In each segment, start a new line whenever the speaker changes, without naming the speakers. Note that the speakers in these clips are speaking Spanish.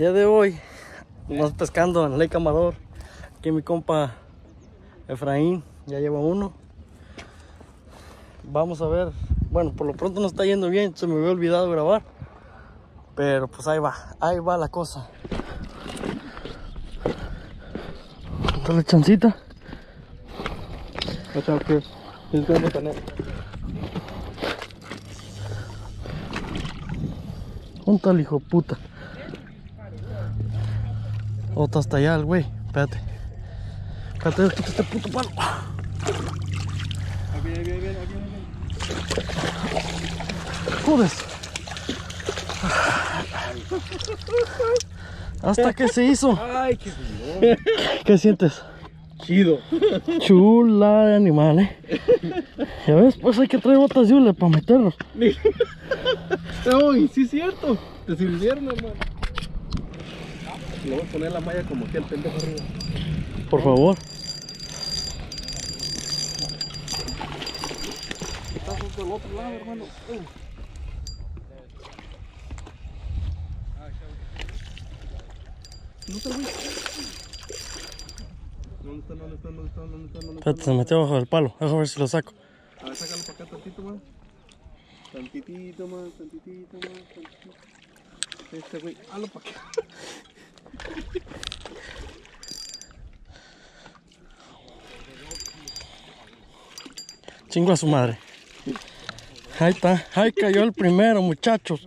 día de hoy vamos pescando en Lake Amador. Aquí mi compa Efraín ya lleva uno. Vamos a ver, bueno, por lo pronto no está yendo bien, se me había olvidado grabar, pero pues ahí va la cosa. Está la chancita.
Watch out, Chris. He's going with the net.
Junta el hijo de puta. Otra hasta allá el güey. Espérate. Espérate, quita este puto palo.
Ahí viene.
Joder. Hasta que se hizo.
Ay, qué chido.
¿Qué sientes?
Chido.
Chula de animal, Ya ves, pues hay que traer botas de hule para meterlos.
Uy, sí es cierto. Te sirvieron, hermano. Le voy a poner la malla como aquel pendejo arriba.
Por favor.
Estás del otro lado, hermano. No te voy. ¿Dónde está?
Espérate, se metió abajo del palo. Déjame ver si lo saco.
A ver, sácalo para acá tantito más. Tantitito más. Este güey, halo para acá.
Chingo a su madre. Ahí está. Ahí cayó el primero, muchachos.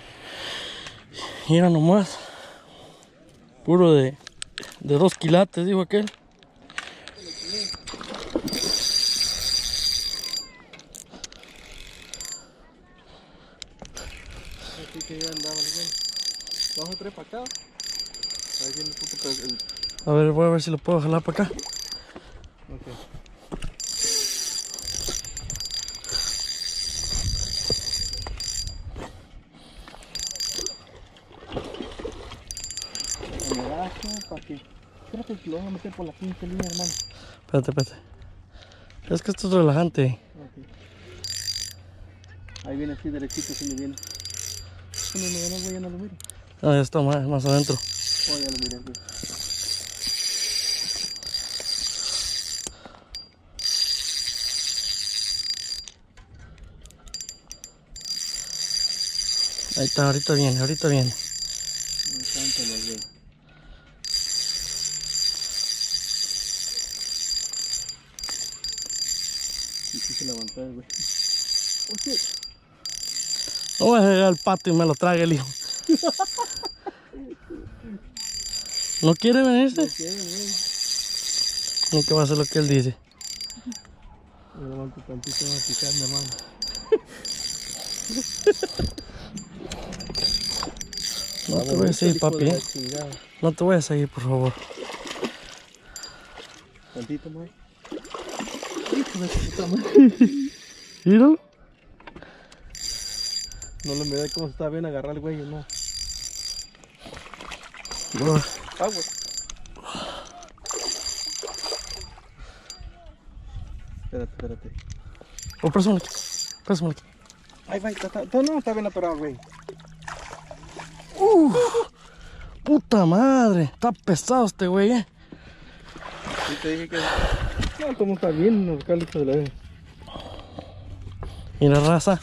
Mira nomás. Puro de 2 quilates, dijo aquel.
Así que ya andaba el güey. Vamos a traer para acá. Ahí viene el puto
A ver, voy a ver si lo puedo jalar para acá.
Ok. ¿Para qué? Espérate que lo vas a meter por la 15 línea, hermano.
Espérate. Es que esto es relajante.
Okay. Ahí viene así derechito, si me viene. No, güey, ya no lo miro.
Ah, ya está más adentro.
Oh, ya lo miré, güey.
Ahí está, ahorita viene.
Cántalo, güey. Difícil levantar, güey. Oye.
No voy a llegar al pato y me lo trague el hijo. ¿No quiere venirse?
No quiere, güey.
No, que va a hacer lo que él dice.
Me levanto tantito, me va a picar, mi hermano.
No te voy a seguir, papi. No te voy a seguir, por favor.
Tantito más. Hijo de puta madre.
¿Míralo?
No le miré cómo se está bien agarrar el güey, no. Agua. Espérate.
Oh, préstamelo aquí.
Ahí va, está bien atorado, güey.
Puta madre. Está pesado este güey,
Sí, te dije que... No, como está bien, no, cálico de la vez.
Mira, raza.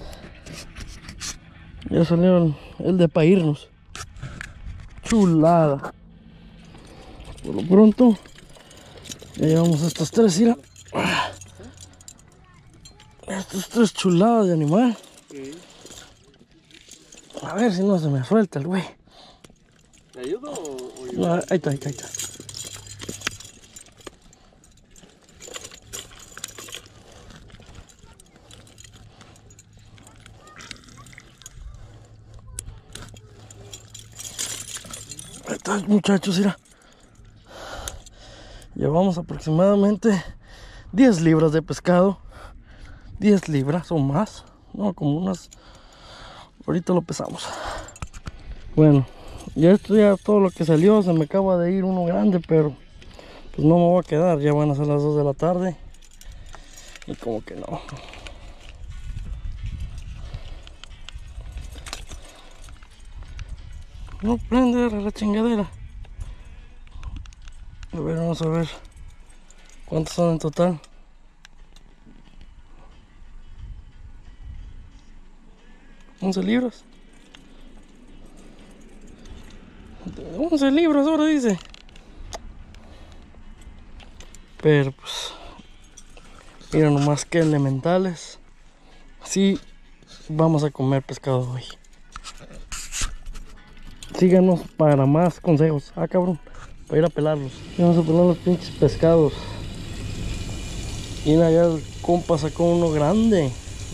Ya salió el de pa' irnos. Chulada. Por lo pronto, ya llevamos estos 3, mira. Estos 3 chuladas de animal.
Sí.
A ver si no se me suelta el güey.
¿Te ayudo o yo?
No, ahí está. Ahí está, muchachos, mira. Llevamos aproximadamente 10 libras de pescado. 10 libras o más. No, como unas... Ahorita lo pesamos. Bueno, ya esto ya todo lo que salió. Se me acaba de ir uno grande, pero pues no me voy a quedar. Ya van a ser las 2 de la tarde. Y como que no. No prende la chingadera. A ver, vamos a ver cuántos son en total. $11. 11 libras ahora dice. Pero pues, mira nomás que elementales. Así vamos a comer pescado hoy. Síganos para más consejos. Ah, cabrón, para ir a pelarlos. Vamos a pelar los pinches pescados. Y allá el compa sacó uno grande.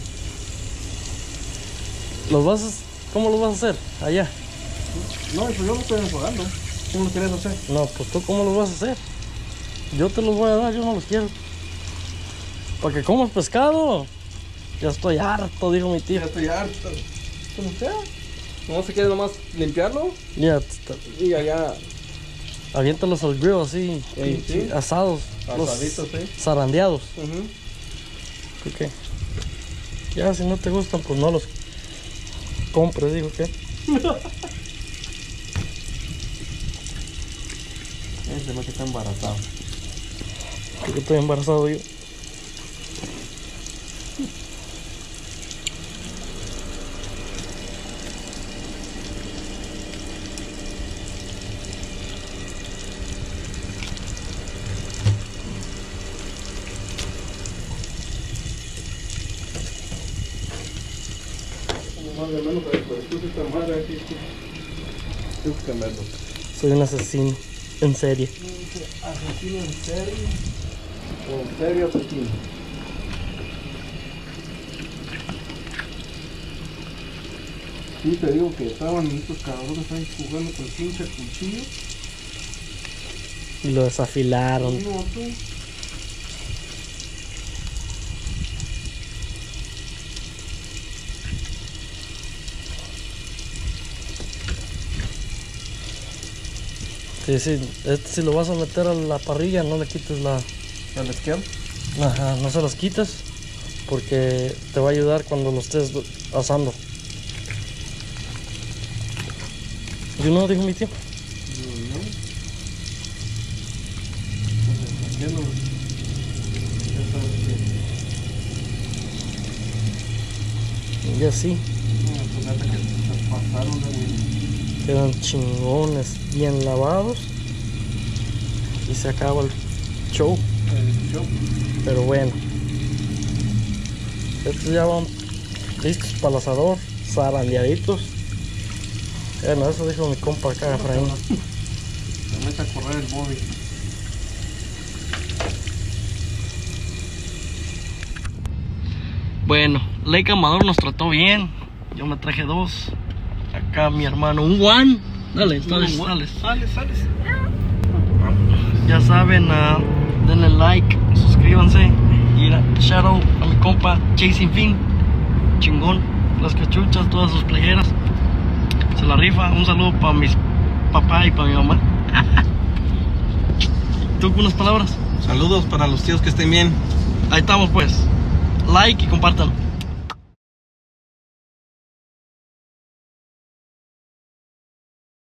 ¿Cómo los vas a hacer? Allá.
No, pues yo lo estoy enfocando. ¿Cómo lo quieres hacer?
No, pues tú cómo los vas a hacer. Yo te los voy a dar, yo no los quiero. Para que comas pescado. Ya estoy harto, dijo mi tío.
Ya estoy harto. Como sea. ¿No se quiere nomás limpiarlo?
Ya,
Y allá.
aviéntalos al grill así,
Sí.
asados.
Asaditos, sí.
Zarandeados. Ok. Ya, si no te gustan, pues no los compres, digo que.
Ese no que está embarazado.
Porque estoy embarazado yo.
Más o menos, pero tú sí estás mal aquí. Tienes que cambiarlo.
Soy un asesino en serie.
¿Asesino en serio? ¿O en serio asesino? Sí, te digo que estaban estos cabrones ahí jugando con el pinche cuchillo.
Y lo desafilaron.
No, tú.
Sí, si lo vas a meter a la parrilla, no le quites la...
¿A la izquierda?
Ajá, no se las quites. Porque te va a ayudar cuando lo estés asando. Yo no, dijo mi tío. Y así quedan chingones, bien lavados. Y se acaba el show. Pero bueno, estos ya van listos para el asador, zarandeaditos. Bueno, eso dijo mi compa acá, Efraín.
Se mete a correr el body.
Bueno, Lake Amador nos trató bien. Yo me traje 2. Acá mi hermano, un one. Dale, sales. Ya saben, denle like, suscríbanse. Y shout out a mi compa Chasing Fin. Chingón, las cachuchas, todas sus playeras. Se la rifa. Un saludo para mis papá y para mi mamá. ¿Tú con unas palabras?
Saludos para los tíos que estén bien.
Ahí estamos pues. Like y compartan.